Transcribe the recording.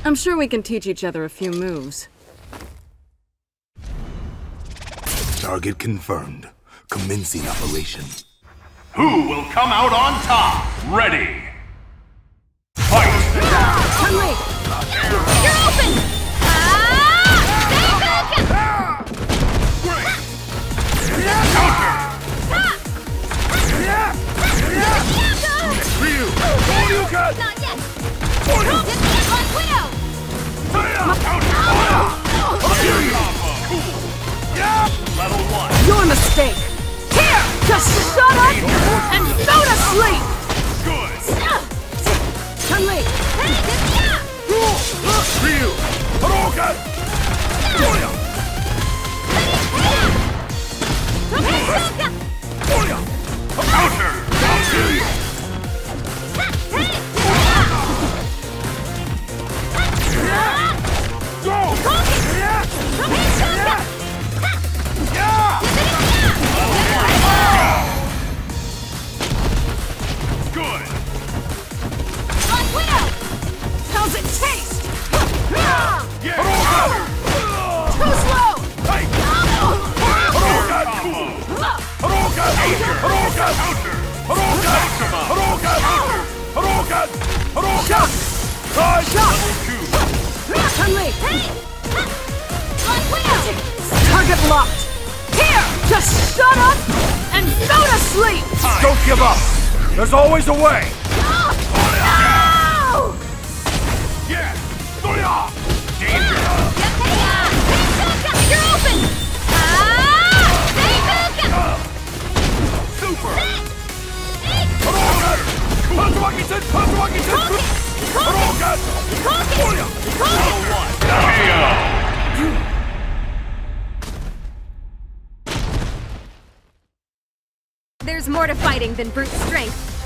I'm sure we can teach each other a few moves. Target confirmed. Commencing operation. Who will come out on top? Ready! Fight! CHUN. You're open! Stay back! Counter! RYU! All you got! Not yet! RYU! This is on Widow! Level 1. Your mistake! Here! Just shut up and go to sleep! Good! CHUN. RYU! Hadouken! Counter! Good! How's it taste? Yeah! Too slow! Shock! CHUN. Target locked! Here! Just shut up and go to sleep! Don't give up! There's always a way! No! Yeah! Danger! You're open! Super! Level 1. KO! There's more to fighting than brute strength.